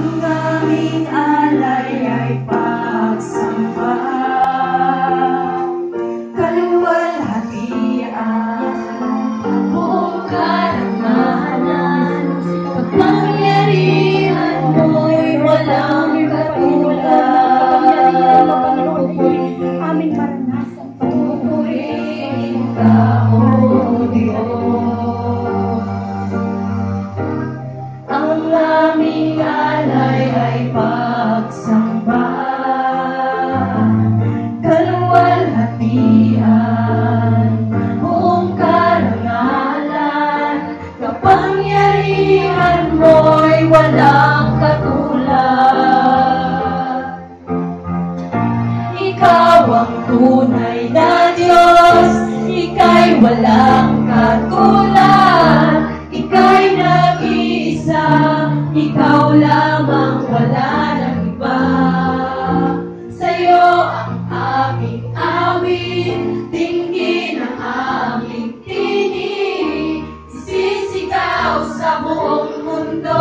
Ikaw ang tunay na Diyos, Ika'y walang katulad, Ika'y nag-iisa, Ikaw lamang, wala nang iba. Sa'yo ang aming awit, tingin ang aming tinig, isisigaw sa buong mundo.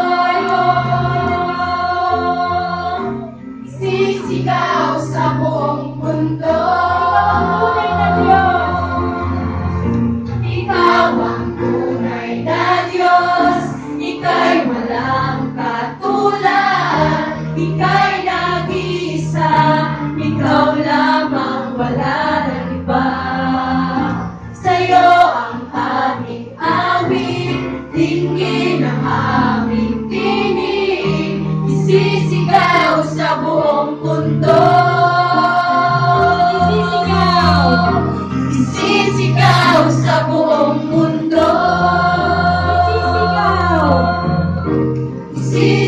Isisigaw sa buong mundo. Ikaw ang tunay na Diyos, Ika'y walang katulad, Ika'y nag-iisa, Ikaw lamang, wala nang iba. Sa'yo ang aming awit, tingin ang aming tinig, isisigaw sa buong mundo. Isisigaw sa buong mundo. Isisigaw